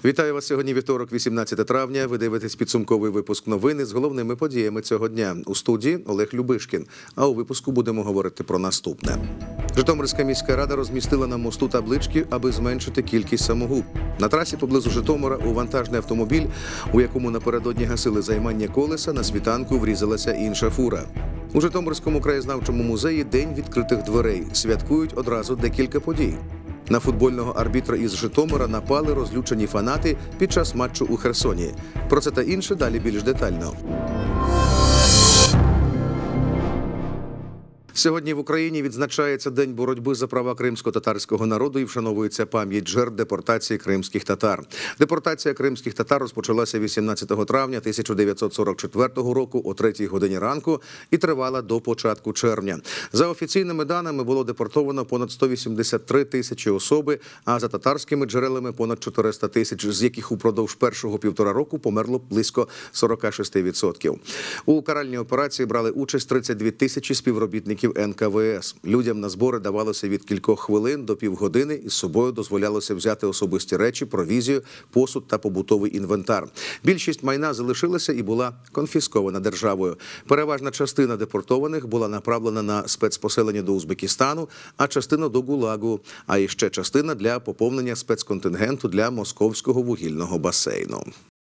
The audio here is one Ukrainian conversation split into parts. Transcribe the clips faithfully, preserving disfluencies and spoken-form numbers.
Вітаю вас сьогодні вівторок, вісімнадцяте травня. Ви дивитесь підсумковий випуск новини з головними подіями цього дня. У студії Олег Любишкін. А у випуску будемо говорити про наступне. Житомирська міська рада розмістила на мосту таблички, аби зменшити кількість самогуб. На трасі поблизу Житомира у вантажний автомобіль, у якому напередодні гасили займання колеса, на світанку врізалася інша фура. У Житомирському краєзнавчому музеї День відкритих дверей. Святкують одразу декілька подій. На футбольного арбітра із Житомира напали розлючені фанати під час матчу у Херсоні. Про це та інше далі більш детально. Сьогодні в Україні відзначається День боротьби за права кримсько-татарського народу і вшановується пам'ять жертв депортації кримських татар. Депортація кримських татар розпочалася вісімнадцятого травня тисяча дев'ятсот сорок четвертого року о третій годині ранку і тривала до початку червня. За офіційними даними було депортовано понад сто вісімдесят три тисячі особи, а за татарськими джерелами понад чотириста тисяч, з яких упродовж першого півтора року померло близько сорок шість відсотків. У каральній операції брали участь тридцять дві тисячі співробітників ен ка ве ес. Людям на збори давалося від кількох хвилин до півгодини, і з собою дозволялося взяти особисті речі, провізію, посуд та побутовий інвентар. Більшість майна залишилася і була конфіскована державою. Переважна частина депортованих була направлена на спецпоселення до Узбекистану, а частина до ГУЛАГу, а іще частина для поповнення спецконтингенту для Московського вугільного басейну.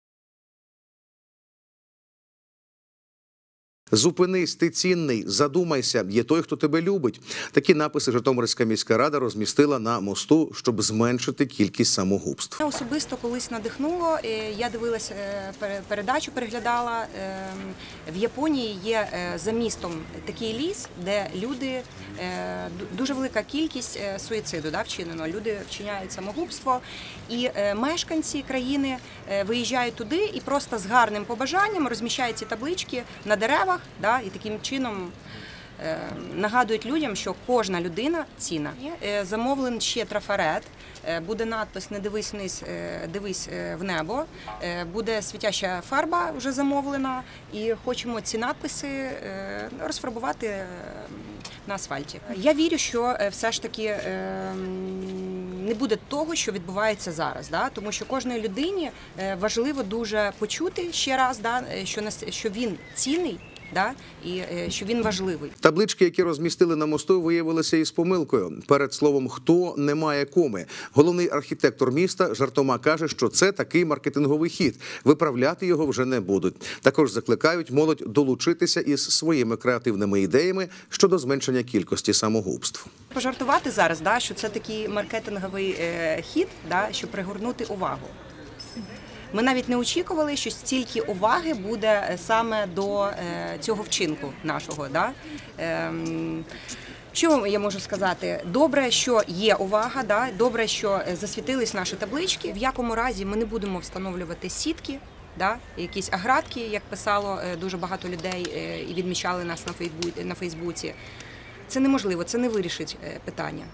«Зупинись, ти цінний, задумайся, є той, хто тебе любить». Такі написи Житомирська міська рада розмістила на мосту, щоб зменшити кількість самогубств. Мене особисто колись надихнуло. Я дивилася передачу, переглядала. В Японії є за містом такий ліс, де люди, дуже велика кількість суїциду да, вчинено. Люди вчиняють самогубство, і мешканці країни виїжджають туди і просто з гарним побажанням розміщають ці таблички на деревах. Да, і таким чином е, нагадують людям, що кожна людина цінна. Е, замовлений ще трафарет, е, буде надпис «Не дивись вниз, е, дивись е, в небо», е, буде світяща фарба вже замовлена, і хочемо ці надписи е, розфарбувати е, на асфальті. Я вірю, що е, все ж таки е, не буде того, що відбувається зараз, да? Тому що кожній людині е, важливо дуже почути ще раз, да? що, що він цінний, да? І що він важливий. Таблички, які розмістили на мосту, виявилися із помилкою. Перед словом «хто» немає коми. Головний архітектор міста жартома каже, що це такий маркетинговий хід. Виправляти його вже не будуть. Також закликають молодь долучитися із своїми креативними ідеями щодо зменшення кількості самогубств. Пожартувати зараз, да, що це такий маркетинговий е, хід, да, щоб пригорнути увагу. Ми навіть не очікували, що стільки уваги буде саме до е, цього вчинку нашого. Да? Е, що я можу сказати? Добре, що є увага, да? Добре, що засвітились наші таблички. В якому разі ми не будемо встановлювати сітки, да? Якісь оградки, як писало дуже багато людей е, і відмічали нас на Фейсбуці, на Фейсбуці. Це неможливо, це не вирішить питання.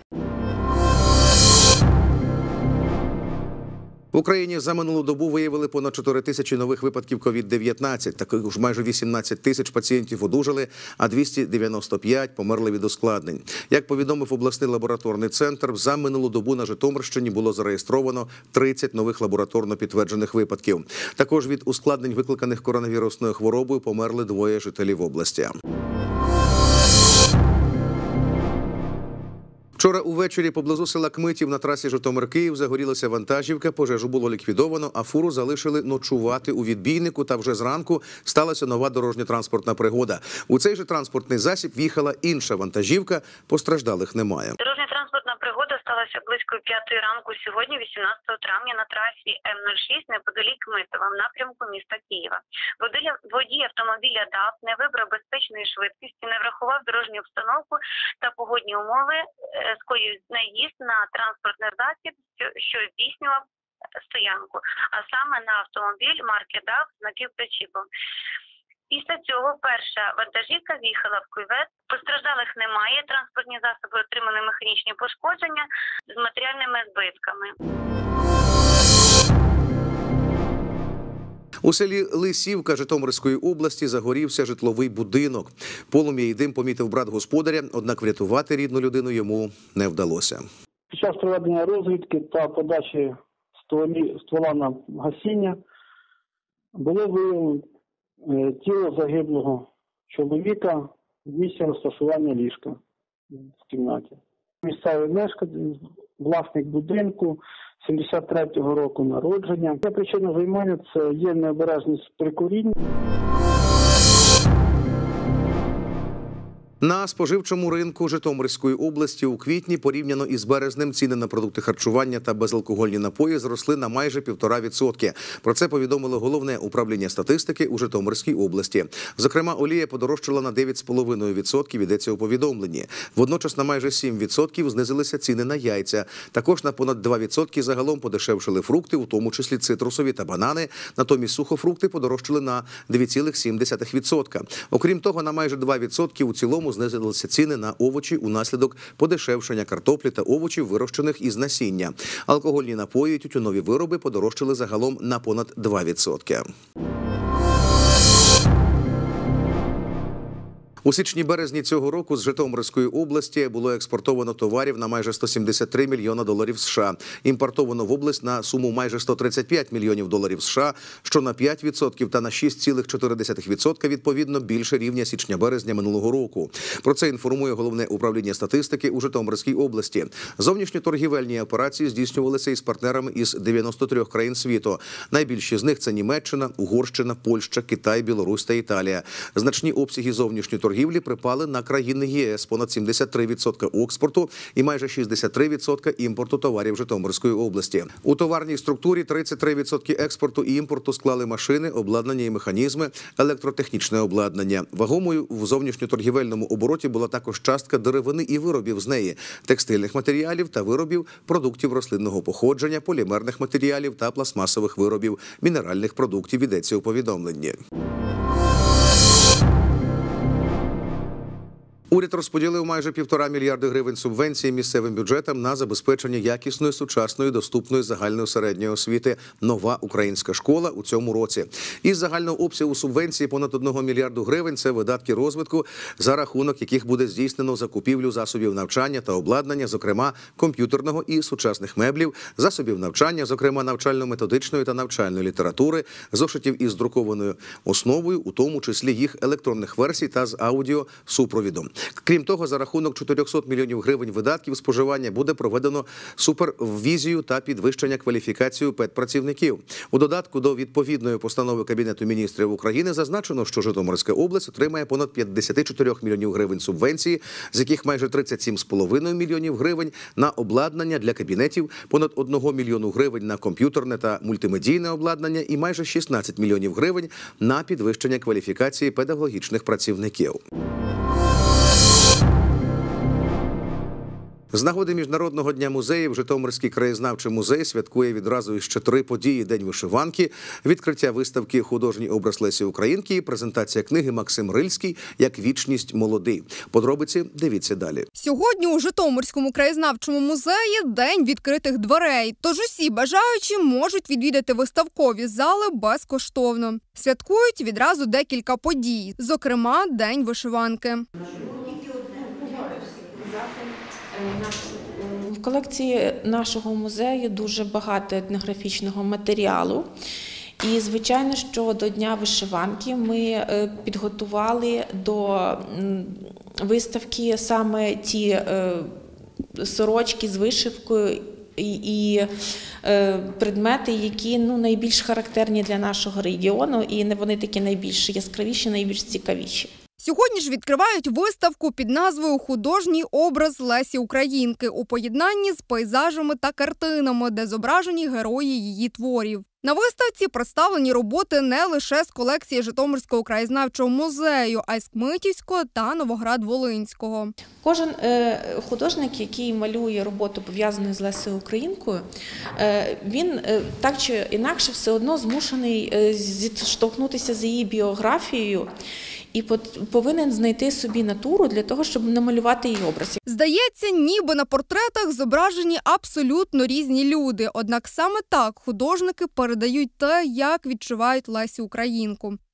В Україні за минулу добу виявили понад чотири тисячі нових випадків ковід дев'ятнадцять. Таких ж майже вісімнадцять тисяч пацієнтів одужали, а двісті дев'яносто п'ять померли від ускладнень. Як повідомив обласний лабораторний центр, за минулу добу на Житомирщині було зареєстровано тридцять нових лабораторно підтверджених випадків. Також від ускладнень, викликаних коронавірусною хворобою, померли двоє жителів області. Вчора увечері поблизу села Кмитів на трасі Житомир-Київ загорілася вантажівка, пожежу було ліквідовано, а фуру залишили ночувати у відбійнику, та вже зранку сталася нова дорожньо-транспортна пригода. У цей же транспортний засіб в'їхала інша вантажівка, постраждалих немає. Дорожньо-транспортна пригода сталася близько п'ятої ранку сьогодні, вісімнадцятого травня, на трасі М нуль шість неподалік Кмитова, в напрямку міста Києва. Водій автомобіля ДАФ не вибрав безпечної швидкості, не врахував дорожню обстановку та погодні умови, скоїв наїзд на транспортний засіб, що здійснював стоянку, а саме на автомобіль марки ДАФ з напівпричіпом. Після цього перша вантажівка в'їхала в кювет. Постраждалих немає, транспортні засоби отримали механічні пошкодження з матеріальними збитками. У селі Лисівка Житомирської області загорівся житловий будинок. Полум'я і дим помітив брат господаря, однак врятувати рідну людину йому не вдалося. Під час проведення розвідки та подачі стволі, ствола на гасіння було виявлено е, тіло загиблого чоловіка в місці розташування ліжка в кімнаті. Місцевий мешканець, власник будинку, сімдесят третього року народження. Причина займання – це є необережність при курінні. На споживчому ринку Житомирської області у квітні порівняно із березнем ціни на продукти харчування та безалкогольні напої зросли на майже півтора відсотки. Про це повідомило Головне управління статистики у Житомирській області. Зокрема, олія подорожчала на дев'ять цілих п'ять десятих відсотка, йдеться у повідомленні. Водночас на майже сім відсотків знизилися ціни на яйця. Також на понад два відсотки загалом подешевшили фрукти, у тому числі цитрусові та банани. Натомість сухофрукти подорожчали на дві цілих сім десятих відсотка. Окрім того, на майже два відсотки у цілому знизилися ціни на овочі унаслідок подешевшення картоплі та овочів, вирощених із насіння. Алкогольні напої і тютюнові вироби подорожчали загалом на понад два відсотки. У січні-березні цього року з Житомирської області було експортовано товарів на майже сто сімдесят три мільйона доларів США. Імпортовано в область на суму майже сто тридцять п'ять мільйонів доларів США, що на п'ять відсотків та на шість цілих чотири десятих відсотка відповідно більше рівня січня-березня минулого року. Про це інформує Головне управління статистики у Житомирській області. Зовнішньоторгівельні операції здійснювалися із партнерами із дев'яноста трьох країн світу. Найбільші з них – це Німеччина, Угорщина, Польща, Китай, Білорусь та Італія. Значні обсяги зовнішньої торгівлі припали на країни ЄС – понад сімдесят три відсотки експорту і майже шістдесят три відсотки імпорту товарів Житомирської області. У товарній структурі тридцять три відсотки експорту і імпорту склали машини, обладнання і механізми, електротехнічне обладнання. Вагомою в зовнішньоторгівельному обороті була також частка деревини і виробів з неї, текстильних матеріалів та виробів, продуктів рослинного походження, полімерних матеріалів та пластмасових виробів, мінеральних продуктів, йдеться у повідомленні. Уряд розподілив майже півтора мільярди гривень субвенції місцевим бюджетам на забезпечення якісної, сучасної, доступної загальної середньої освіти «Нова українська школа» у цьому році. Із загального обсягу субвенції понад одного мільярду гривень – це видатки розвитку, за рахунок яких буде здійснено закупівлю засобів навчання та обладнання, зокрема комп'ютерного і сучасних меблів, засобів навчання, зокрема навчально-методичної та навчальної літератури, зошитів із друкованою основою, у тому числі їх електронних версій та з аудіосупровідом. Крім того, за рахунок чотирьохсот мільйонів гривень видатків споживання буде проведено супервізію та підвищення кваліфікації педпрацівників. У додатку до відповідної постанови Кабінету міністрів України зазначено, що Житомирська область отримає понад п'ятдесят чотири мільйонів гривень субвенції, з яких майже тридцять сім цілих п'ять десятих мільйонів гривень на обладнання для кабінетів, понад одного мільйону гривень на комп'ютерне та мультимедійне обладнання і майже шістнадцять мільйонів гривень на підвищення кваліфікації педагогічних працівників. З нагоди Міжнародного дня музеїв Житомирський краєзнавчий музей святкує відразу ще три події: День вишиванки, відкриття виставки «Художній образ Лесі Українки» і презентація книги «Максим Рильський. Як вічність молодий». Подробиці дивіться далі. Сьогодні у Житомирському краєзнавчому музеї День відкритих дверей. Тож усі бажаючі можуть відвідати виставкові зали безкоштовно. Святкують відразу декілька подій, зокрема День вишиванки. В колекції нашого музею дуже багато етнографічного матеріалу. І, звичайно, що до Дня вишиванки ми підготували до виставки саме ті сорочки з вишивкою і предмети, які ну, найбільш характерні для нашого регіону, і вони такі найбільш яскравіші, найбільш цікавіші. Сьогодні ж відкривають виставку під назвою «Художній образ Лесі Українки» у поєднанні з пейзажами та картинами, де зображені герої її творів. На виставці представлені роботи не лише з колекції Житомирського краєзнавчого музею, а й з Кмитівського та Новоград-Волинського. Кожен художник, який малює роботу, пов'язану з Лесею Українкою, він так чи інакше все одно змушений зіштовхнутися з її біографією і повинен знайти собі натуру для того, щоб намалювати її образ. Здається, ніби на портретах зображені абсолютно різні люди. Однак саме так художники передають те, як відчувають Лесю Українку.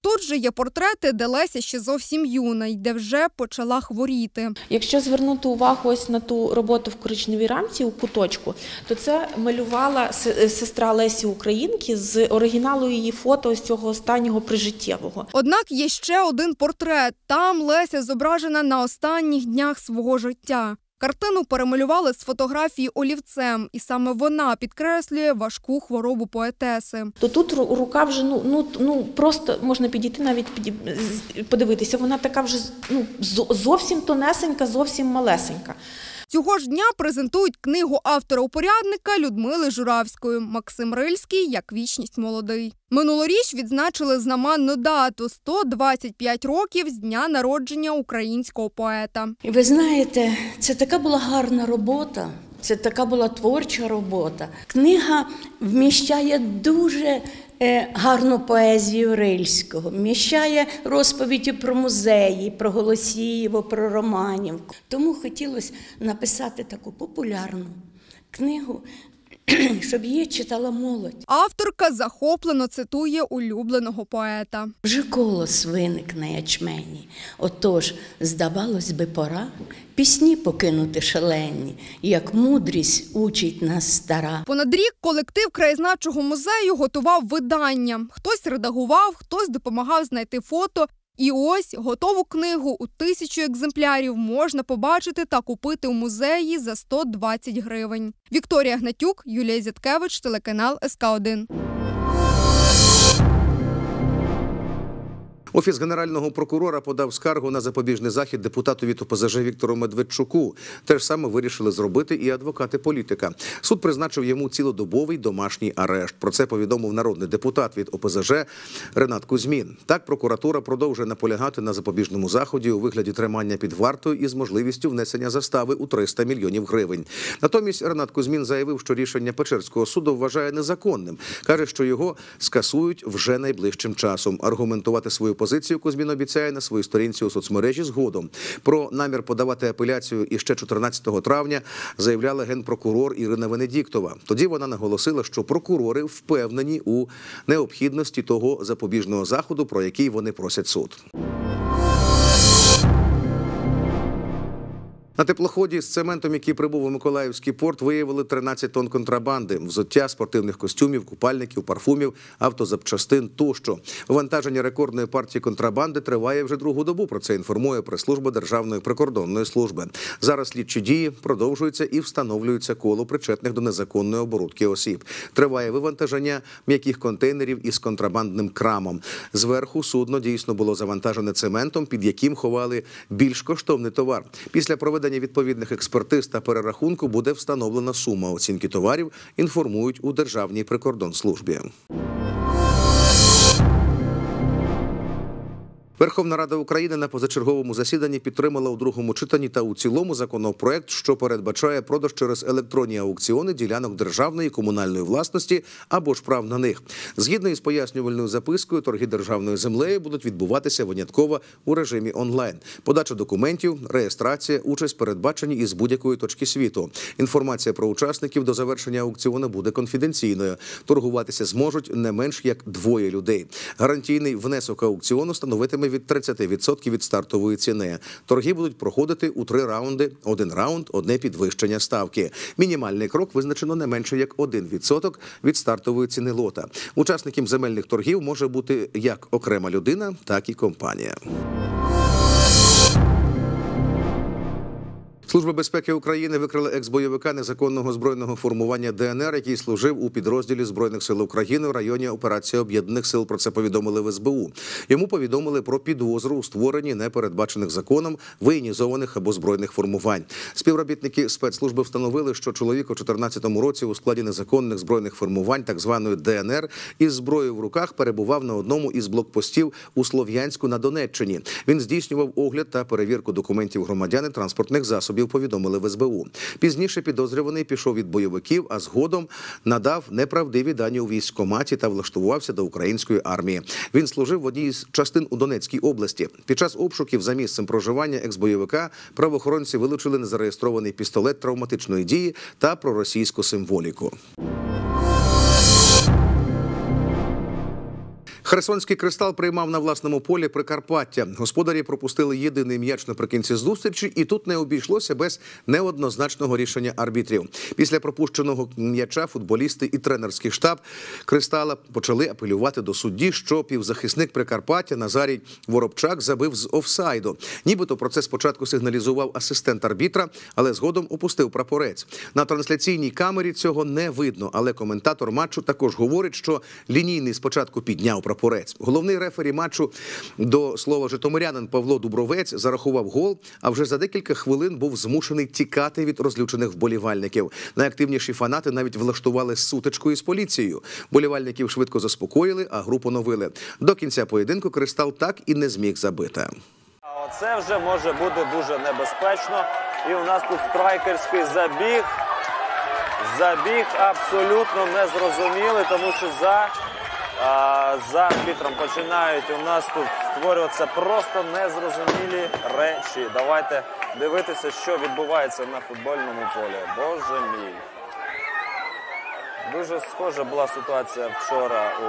Тут же є портрети, де Леся ще зовсім юна й де вже почала хворіти. Якщо звернути увагу ось на ту роботу в коричневій рамці у куточку, то це малювала сестра Лесі Українки з оригіналу її фото ось цього останнього прижиттєвого. Однак є ще один портрет. Там Леся зображена на останніх днях свого життя. Картину перемалювали з фотографії олівцем, і саме вона підкреслює важку хворобу поетеси. То тут рука вже ну ну ну просто можна підійти навіть подивитися. Вона така вже ну зовсім тонесенька, зовсім малесенька. Цього ж дня презентують книгу автора-упорядника Людмили Журавської «Максим Рильський. Як вічність молодий». Минулоріч відзначили знаменну дату – сто двадцять п'ять років з дня народження українського поета. І ви знаєте, це така була гарна робота, це така була творча робота. Книга вміщає дуже гарну поезію Рильського, вміщає розповіді про музеї, про Голосіїво, про Романівку. Тому хотілося написати таку популярну книгу, щоб її читала молодь. Авторка захоплено цитує улюбленого поета. Вже колос виник на ячмені, отож, здавалось би, пора пісні покинути шалені, як мудрість учить нас стара. Понад рік колектив краєзнавчого музею готував видання. Хтось редагував, хтось допомагав знайти фото. І ось готову книгу у тисячу екземплярів можна побачити та купити у музеї за сто двадцять гривень. Вікторія Гнатюк, Юлія Зяткевич, телеканал ес ка один. Офіс Генерального прокурора подав скаргу на запобіжний захід депутату від о пе зе же Віктору Медведчуку. Те ж саме вирішили зробити і адвокати політика. Суд призначив йому цілодобовий домашній арешт. Про це повідомив народний депутат від о пе зе же Ренат Кузьмін. Так, прокуратура продовжує наполягати на запобіжному заході у вигляді тримання під вартою із можливістю внесення застави у триста мільйонів гривень. Натомість Ренат Кузьмін заявив, що рішення Печерського суду вважає незаконним. Каже, що його скасують вже найближчим часом. Аргументувати свою позицію Кузьмін обіцяє на своїй сторінці у соцмережі згодом. Про намір подавати апеляцію іще чотирнадцятого травня заявляла генпрокурор Ірина Венедіктова. Тоді вона наголосила, що прокурори впевнені у необхідності того запобіжного заходу, про який вони просять суд. На теплоході з цементом, який прибув у Миколаївський порт, виявили тринадцять тонн контрабанди – взуття, спортивних костюмів, купальників, парфумів, автозапчастин тощо. Вантаження рекордної партії контрабанди триває вже другу добу. Про це інформує прес-служба Державної прикордонної служби. Зараз слідчі дії продовжуються і встановлюється коло причетних до незаконної оборудки осіб. Триває вивантаження м'яких контейнерів із контрабандним крамом. Зверху судно дійсно було завантажене цементом, під яким ховали більш коштовний товар. Після проведення відповідних експертиз та перерахунку буде встановлена сума оцінки товарів, інформують у Державній прикордонслужбі. Верховна Рада України на позачерговому засіданні підтримала у другому читанні та у цілому законопроект, що передбачає продаж через електронні аукціони ділянок державної і комунальної власності або ж прав на них. Згідно із пояснювальною запискою, торги державною землею будуть відбуватися винятково у режимі онлайн. Подача документів, реєстрація, участь передбачені із будь-якої точки світу. Інформація про учасників до завершення аукціону буде конфіденційною. Торгуватися зможуть не менш як двоє людей. Гарантійний внесок аукціону становитиме від тридцяти відсотків від стартової ціни. Торги будуть проходити у три раунди. Один раунд – одне підвищення ставки. Мінімальний крок визначено не менше як один відсоток від стартової ціни лота. Учасником земельних торгів може бути як окрема людина, так і компанія. Служба безпеки України викрила екс-бойовика незаконного збройного формування де ен ер, який служив у підрозділі Збройних сил України в районі операції Об'єднаних сил. Про це повідомили в ес бе у. Йому повідомили про підозру у створенні непередбачених законом воєнізованих або збройних формувань. Співробітники спецслужби встановили, що чоловік у дві тисячі чотирнадцятому році у складі незаконних збройних формувань, так званої де ен ер, із зброєю в руках перебував на одному із блокпостів у Слов'янську на Донеччині. Він здійснював огляд та перевірку документів громадян і транспортних засобів, повідомили в ес бе у. Пізніше підозрюваний пішов від бойовиків, а згодом надав неправдиві дані у військкоматі та влаштувався до української армії. Він служив в одній з частин у Донецькій області. Під час обшуків за місцем проживання екс-бойовика правоохоронці вилучили незареєстрований пістолет травматичної дії та проросійську символіку. Херсонський «Кристал» приймав на власному полі Прикарпаття. Господарі пропустили єдиний м'яч наприкінці зустрічі, і тут не обійшлося без неоднозначного рішення арбітрів. Після пропущеного м'яча футболісти і тренерський штаб «Кристала» почали апелювати до судді, що півзахисник Прикарпаття Назарій Воробчак забив з офсайду. Нібито про це спочатку сигналізував асистент арбітра, але згодом опустив прапорець. На трансляційній камері цього не видно, але коментатор матчу також говорить, що лінійний спочатку підняв прапорець. Головний рефері матчу, до слова житомирянин Павло Дубровець, зарахував гол, а вже за декілька хвилин був змушений тікати від розлючених вболівальників. Найактивніші фанати навіть влаштували сутичку із поліцією. Вболівальників швидко заспокоїли, а гру поновили. До кінця поєдинку «Кристал» так і не зміг забити. А оце вже може бути дуже небезпечно. І у нас тут страйкерський забіг. Забіг абсолютно незрозумілий, тому що за, а, за арбітром починають у нас тут створюватися просто незрозумілі речі. Давайте дивитися, що відбувається на футбольному полі. Боже мій. Дуже схожа була ситуація вчора у,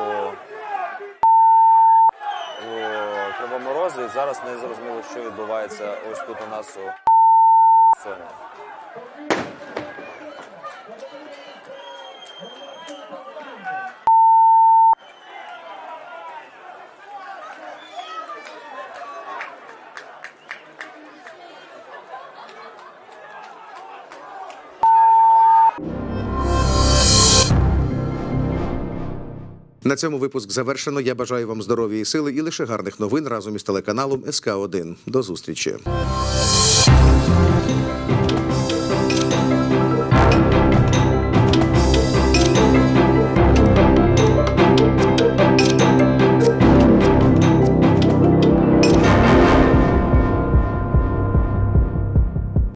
у Кривому Розі. І зараз не зрозуміло, що відбувається ось тут у нас у Херсоні. На цьому випуск завершено. Я бажаю вам здоров'я і сили і лише гарних новин разом із телеканалом ес ка один. До зустрічі.